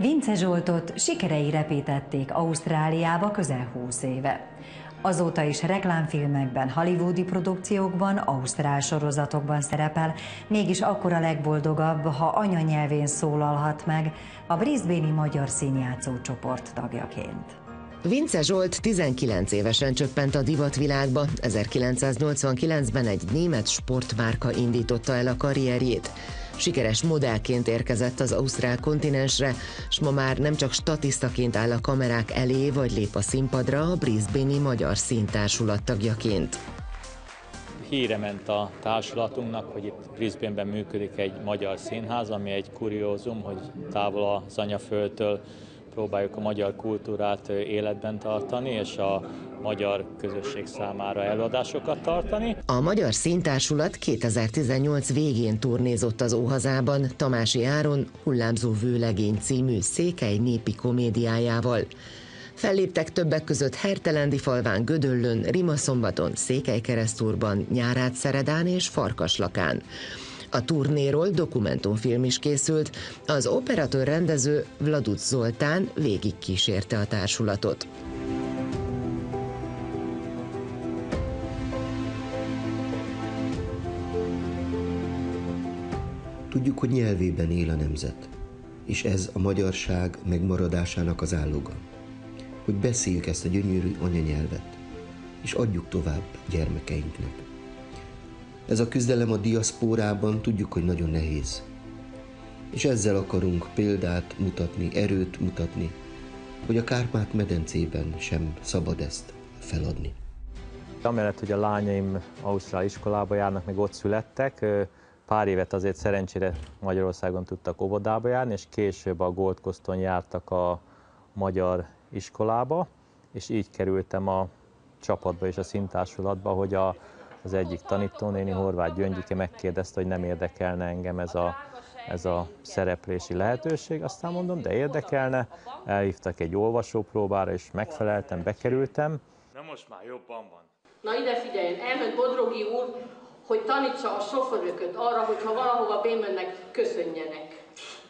Vince Zsoltot sikerei repítették Ausztráliába közel 20 éve. Azóta is reklámfilmekben, hollywoodi produkciókban, ausztrál sorozatokban szerepel, mégis akkor a legboldogabb, ha anyanyelvén szólalhat meg a brisbane-i magyar színjátszó csoport tagjaként. Vince Zsolt 19 évesen csöppent a divatvilágba, 1989-ben egy német sportmárka indította el a karrierjét. Sikeres modellként érkezett az ausztrál kontinensre, s ma már nem csak statisztaként áll a kamerák elé, vagy lép a színpadra a brisbane-i magyar színtársulat tagjaként. Híre ment a társulatunknak, hogy itt Brisbaneben működik egy magyar színház, ami egy kuriózum, hogy távol az anyaföldtől próbáljuk a magyar kultúrát életben tartani, és a magyar közösség számára előadásokat tartani. A Magyar Színtársulat 2018 végén turnézott az Óhazában Tamási Áron Hullámzó vőlegény című székely népi komédiájával. Felléptek többek között Hertelendifalván, Gödöllőn, Rimaszombaton, Székelykeresztúrban, Nyárádszeredán és Farkaslakán. A turnéról dokumentumfilm is készült, az operatőr-rendező Vladuc Zoltán végigkísérte a társulatot. Tudjuk, hogy nyelvében él a nemzet, és ez a magyarság megmaradásának az áloga. Hogy beszéljük ezt a gyönyörű anyanyelvet, és adjuk tovább gyermekeinknek. Ez a küzdelem a diaszpórában tudjuk, hogy nagyon nehéz. És ezzel akarunk példát mutatni, erőt mutatni, hogy a Kárpát-medencében sem szabad ezt feladni. Amellett, hogy a lányaim ausztrál iskolába járnak, meg ott születtek, pár évet azért szerencsére Magyarországon tudtak óvodába járni, és később a Gold Coaston jártak a magyar iskolába, és így kerültem a csapatba és a színtársulatba, hogy az egyik tanítónéni, Horváth Gyöngyike megkérdezte, hogy nem érdekelne engem ez a szereplési lehetőség. Aztán mondom, de érdekelne, elhívtak egy olvasópróbára, és megfeleltem, bekerültem. Na most már jobban van. Na ide figyeljen, elment Bodrogi úr, hogy tanítsa a sofőrököt arra, hogyha valahova bémönnek, köszönjenek.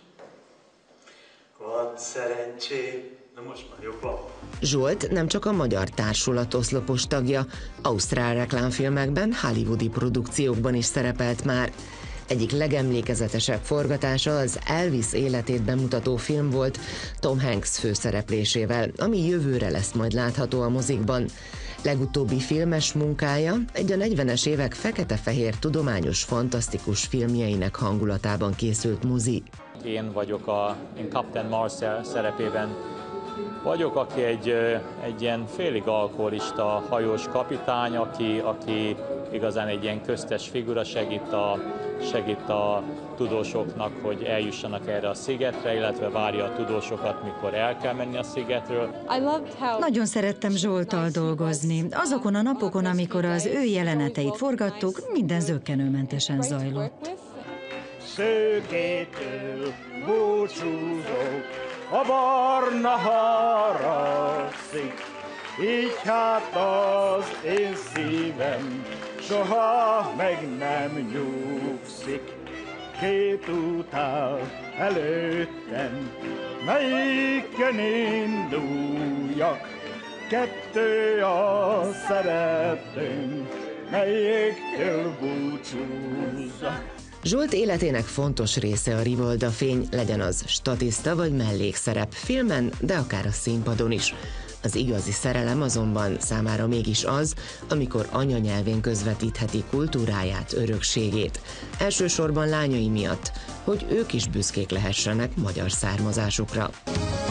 Van szerencsé. Na most már jobban. Zsolt nem csak a magyar társulat oszlopos tagja, ausztrál reklámfilmekben, hollywoodi produkciókban is szerepelt már. Egyik legemlékezetesebb forgatása az Elvis életét bemutató film volt Tom Hanks főszereplésével, ami jövőre lesz majd látható a mozikban. Legutóbbi filmes munkája egy a 40-es évek fekete-fehér tudományos fantasztikus filmjeinek hangulatában készült mozi. Én Captain Marcel szerepében vagyok, aki egy ilyen félig alkoholista hajós kapitány, aki igazán egy ilyen köztes figura, segít a tudósoknak, hogy eljussanak erre a szigetre, illetve várja a tudósokat, mikor el kell menni a szigetről. Nagyon szerettem Zsolttal dolgozni. Azokon a napokon, amikor az ő jeleneteit forgattuk, minden zökkenőmentesen zajlott. Szőkétől búcsúzok, a barna haragszik, így hát az én szívem soha meg nem nyugszik. Két út áll előttem, melyiken induljak, kettő a szeretőm, melyiktől búcsúzzak. Zsolt életének fontos része a Rivalda fény, legyen az statiszta vagy mellékszerep filmen, de akár a színpadon is. Az igazi szerelem azonban számára mégis az, amikor anyanyelvén közvetítheti kultúráját, örökségét. Elsősorban lányai miatt, hogy ők is büszkék lehessenek magyar származásukra.